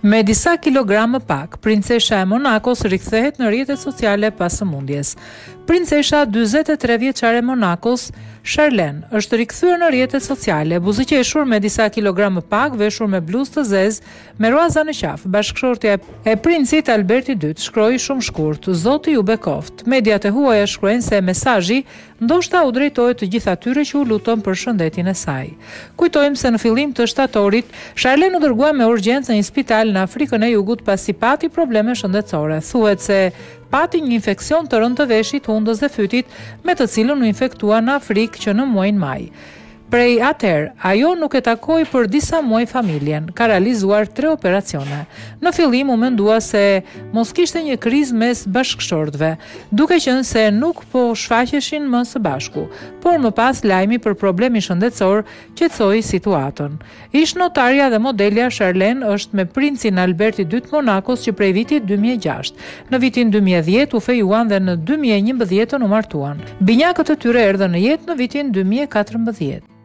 Me disa kilogram më pak, princesha e Monakos rikthehet në rrjetet sociale pas sëmundjes. Princesha 43 vjeçare e Monakos, Charlene, është rikthyer në rrjetet sociale, buzëqeshur me disa kilogram më pak, veshur me bluzë të zezë, me ruaza në qafë. Bashkëshortja e princit Alberti II shkroi shumë shkurt: "Zoti ju bekoft." Mediat e huaja shkruajnë se mesazhi ndoshta u drejtohet të gjithë atyre që u lutën për shëndetin e saj. Kujtojmë se në fillim të shtatorit, Charlene u dërgua me urgjencë në një spital në Afrikën e Jugut pasi pati probleme shëndetësore. Thuhet se pati një infeksion të rënd të veshit, hundës dhe fytit, me të cilën u infektua në Afrikë që në muajin maj. Prej atëherë, ajo nuk e takoi për disa muaj familjen, ka realizuar 3 operacione. Në fillim u mendua se mos kishte një krizë mes bashkëshortëve, duke qenë se nuk po shfaqeshin më së bashku, por më pas lajmi për problemin shëndetësor qetësoi situatën. Ish notarja dhe modelja Charlene është me princin Alberti II Monakos që prej vitit 2006. Në vitin 2010 u fejuan dhe në 2011 u martuan. Binjakët e tyre erdhën në jetë në vitin 2014.